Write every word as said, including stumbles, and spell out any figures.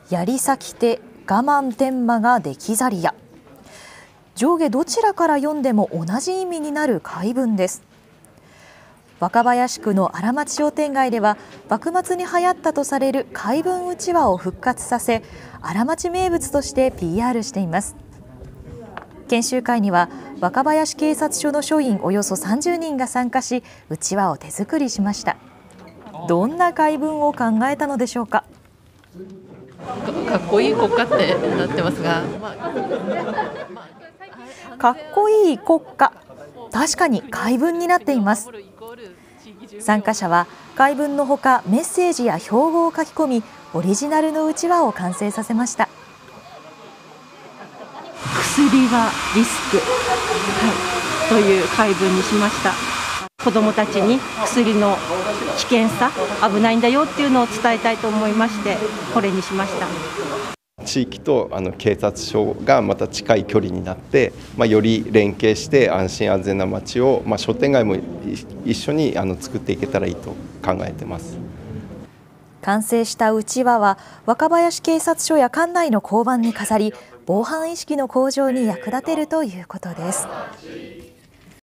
槍先手我慢天馬が出来ざりや。上下どちらから読んでも同じ意味になる回文です。若林区の荒町商店街では幕末に流行ったとされる回文うちわを復活させ、荒町名物として ピーアール しています。研修会には若林警察署の署員およそさんじゅうにんが参加し、うちわを手作りしました。どんな回文を考えたのでしょうか。 かっこいい国家ってなってますが、 かっこいい国家、確かに回文になっています。参加者は回文のほかメッセージや標語を書き込み、オリジナルのうちわを完成させました。 薬はリスク、はい、という回文にしました。子どもたちに薬の危険さ、危ないんだよっていうのを伝えたいと思いまして、これにしました。 地域とあの警察署がまた近い距離になって、まあ、より連携して安心安全な街を、まあ、商店街も一緒にあの作っていけたらいいと考えてます。 完成したうちわは若林警察署や管内の交番に飾り、防犯意識の向上に役立てるということです。